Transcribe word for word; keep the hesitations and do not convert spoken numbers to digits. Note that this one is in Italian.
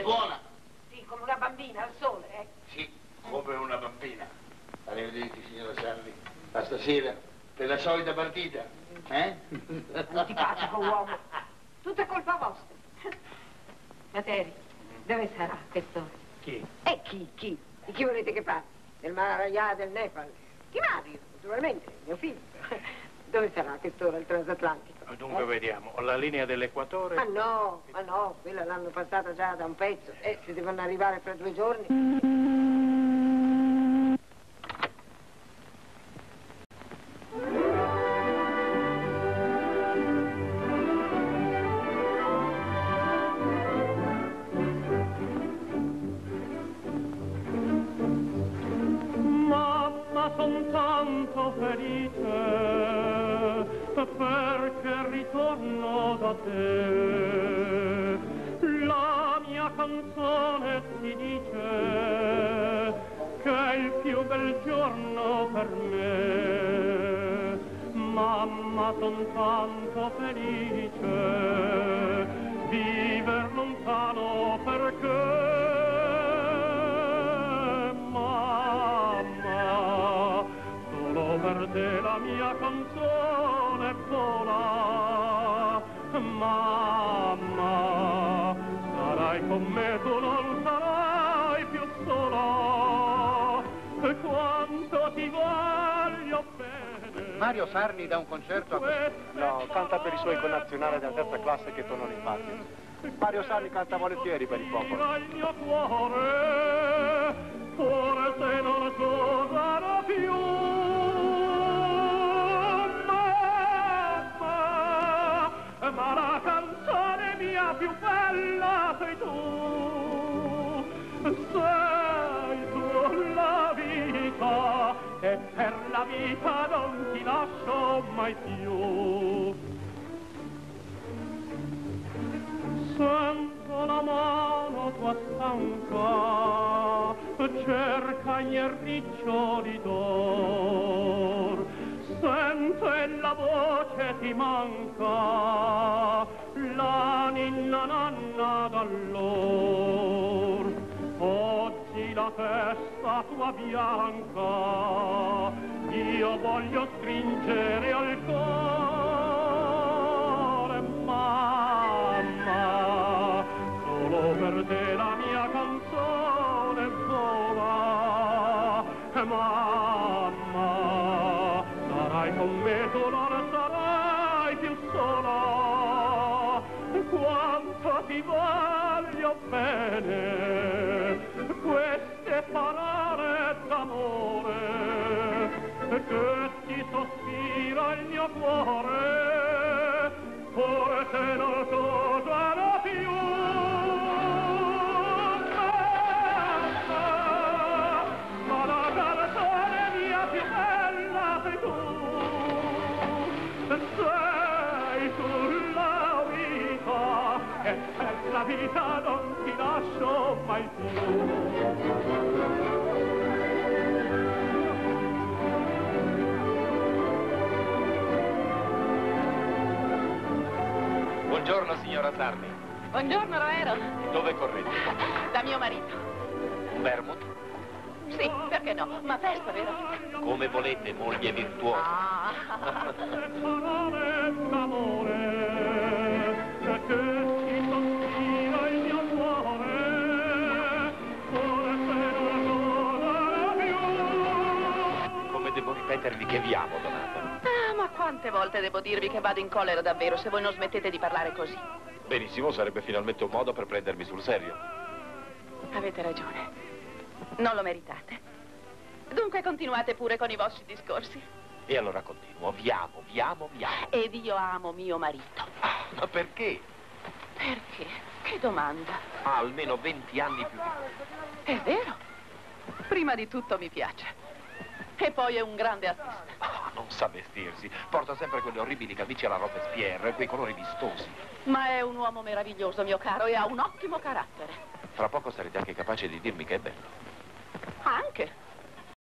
buona? Sì, come una bambina al sole, eh? Sì, come una bambina. Arrivederci, signora Sarli. A stasera, per la solita partita, eh? Antipatico uomo. Tutta colpa vostra. Materi, dove sarà quest'ora? Chi? E chi, chi? Di chi volete che parli? Del Maharaja del Nepal? Di Mario, naturalmente, mio figlio. Dove sarà a quest'ora il transatlantico? Dunque eh? vediamo, la linea dell'equatore... Ma no, ma no, quella l'hanno passata già da un pezzo. Eh, si devono arrivare fra due giorni. Son tanto felice perché ritorno da te. La mia canzone ti dice che è il più bel giorno per me. Mamma, son tanto felice viver lontano perché per te la mia canzone vola. Mamma, sarai con me, tu non sarai più sola. Quanto ti voglio bene. Mario Sarli dà un concerto a questo... No, canta per i suoi connazionali della terza classe che tornano in patria. Mario Sarli canta volentieri per il popolo. Il mio cuore, forse non gioverò più. Ma la canzone mia più bella sei tu, sei tu la vita e per la vita non ti lascio mai più. Sento la mano tua stanca, cerca gli riccioli d'or. Sento e la voce ti manca, la ninna nanna d'allor. Oggi la testa tua bianca, io voglio stringere al cuore. Mamma, solo per te la mia canzone vola. Mamma, sarai con me, tu non sarai più sola. Quanto ti voglio bene, queste parole d'amore, che ti sospira il mio cuore, forse non gioverò più. Ma la canzone mia più bella sei tu. Sei tu la vita e per la vita non ti lascio mai più. Buongiorno signora Sarli. Buongiorno Roero. Dove correte? Da mio marito. Un vermouth? Sì, perché no? Ma festa, vero? Come volete, moglie virtuosa. Ah. Parole d'amore che ti sospira il mio cuore, forse non gioverò più. Come devo ripetervi che vi amo, Donata? Ah, ma quante volte devo dirvi che vado in collera davvero se voi non smettete di parlare così? Benissimo, sarebbe finalmente un modo per prendermi sul serio. Avete ragione. Non lo meritate. Dunque continuate pure con i vostri discorsi. E allora continuo. Vi amo, vi amo, vi amo. Ed io amo mio marito. Ah, ma perché? Perché? Che domanda. Ha almeno venti anni più di me. È vero. Prima di tutto mi piace. E poi è un grande artista. Ah, non sa vestirsi. Porta sempre quelle orribili camicie alla Robespierre, quei colori vistosi. Ma è un uomo meraviglioso, mio caro, e ha un ottimo carattere. Fra poco sarete anche capace di dirmi che è bello. Anche.